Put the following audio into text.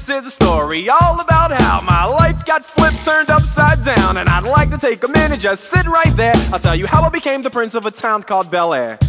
This is a story all about how my life got flipped, turned upside down. And I'd like to take a minute, just sit right there. I'll tell you how I became the prince of a town called Bel Air.